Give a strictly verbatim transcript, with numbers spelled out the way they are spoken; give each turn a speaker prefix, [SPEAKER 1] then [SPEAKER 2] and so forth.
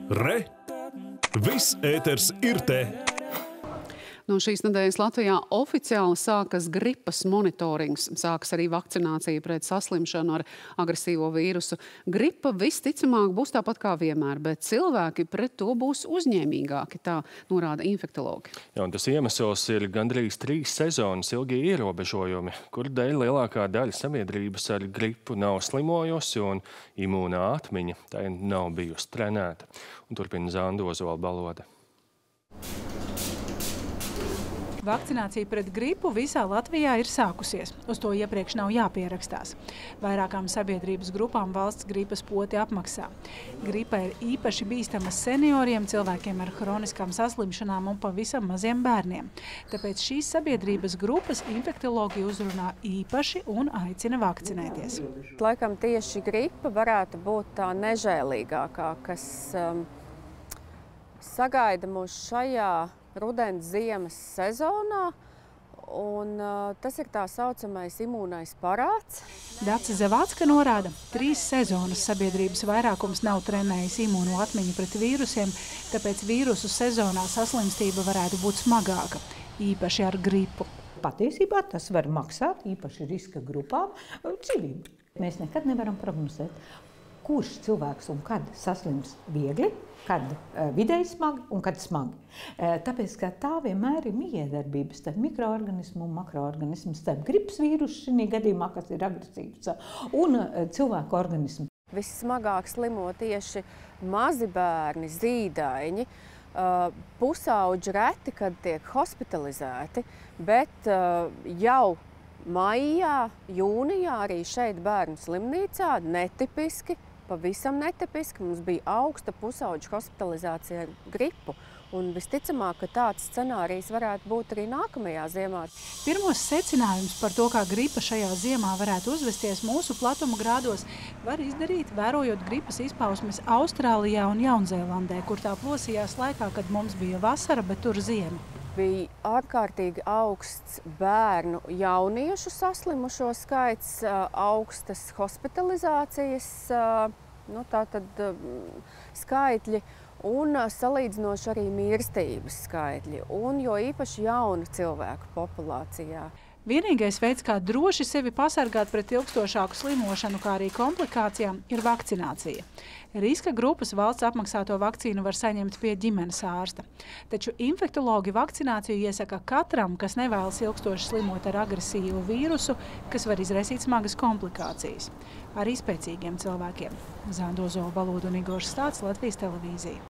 [SPEAKER 1] Re! Viss ēters ir te!
[SPEAKER 2] No šīs nedēļas Latvijā oficiāli sākas gripas monitorings. Sākas arī vakcinācija pret saslimšanu ar agresīvo vīrusu. Gripa visticamāk būs tāpat kā vienmēr, bet cilvēki pret to būs uzņēmīgāki, tā norāda infektologi.
[SPEAKER 3] Jā, un tas iemesls ir gandrīz trīs sezonas ilgie ierobežojumi, kur dēļ lielākā daļa sabiedrības ar gripu nav slimojusi un imūnā atmiņa tai nav bijusi trenēta. Un turpina Zanda Ozola Balode.
[SPEAKER 4] Vakcinācija pret gripu visā Latvijā ir sākusies. Uz to iepriekš nav jāpierakstās. Vairākām sabiedrības grupām valsts gripas poti apmaksā. Gripa ir īpaši bīstama senioriem, cilvēkiem ar hroniskām saslimšanām un pavisam maziem bērniem. Tāpēc šīs sabiedrības grupas infektologi uzrunā īpaši un aicina vakcinēties.
[SPEAKER 5] Laikam tieši gripa varētu būt tā nežēlīgākā, kas um, sagaida mūs šajā rudens ziemas sezonā, un uh, tas ir tā saucamais imūnais parāds.
[SPEAKER 4] Dace Zavacka norāda, trīs sezonas sabiedrības vairākums nav trenējis imūnu atmiņu pret vīrusiem, tāpēc vīrusu sezonā saslimstība varētu būt smagāka, īpaši ar gripu.
[SPEAKER 6] Patiesībā tas var maksāt īpaši riska grupām dzīvību. Mēs nekad nevaram prognozēt, kurš cilvēks un kad saslims viegli, kad uh, vidēji smagi un kad smagi. Uh, tāpēc, ka tā vienmēr ir mijiedarbība starp mikroorganismu un makroorganismu, starp gripas vīrusu šī gadījumā, kas ir agresīvs, un uh, cilvēku organismu.
[SPEAKER 5] Vissmagāk slimo tieši mazi bērni, zīdaiņi, uh, pusauģi reti, kad tiek hospitalizēti, bet uh, jau maijā, jūnijā arī šeit bērnu slimnīcā netipiski, pavisam netipiski, mums bija augsta pusauģu hospitalizācija ar gripu. Un visticamāk, ka tāds scenārijs varētu būt arī nākamajā ziemā.
[SPEAKER 4] Pirmos secinājumus par to, kā gripa šajā ziemā varētu uzvesties mūsu platuma grādos, var izdarīt, vērojot gripas izpausmes Austrālijā un Jaunzēlandē, kur tā plosījās laikā, kad mums bija vasara, bet tur ziema.
[SPEAKER 5] Bija ārkārtīgi augsts bērnu jauniešu saslimušo skaits, augstas hospitalizācijas nu, tātad, skaitļi un salīdzinoši arī mirstības skaitļi, un jo īpaši jaunu cilvēku populācijā.
[SPEAKER 4] Vienīgais veids, kā droši sevi pasargāt pret ilgstošāku slimošanu, kā arī komplikācijām, ir vakcinācija. Riska grupas valsts apmaksāto vakcīnu var saņemt pie ģimenes ārsta. Taču infektologi vakcināciju iesaka katram, kas nevēlas ilgstoši slimot ar agresīvu vīrusu, kas var izraisīt smagas komplikācijas. Arī spēcīgiem cilvēkiem. Zanda Ozola Balode un Igors Stāts, Latvijas televīzija.